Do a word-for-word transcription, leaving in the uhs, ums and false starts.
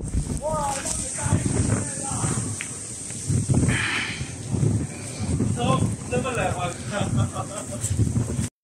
哇，这么大一了！这这么冷吗？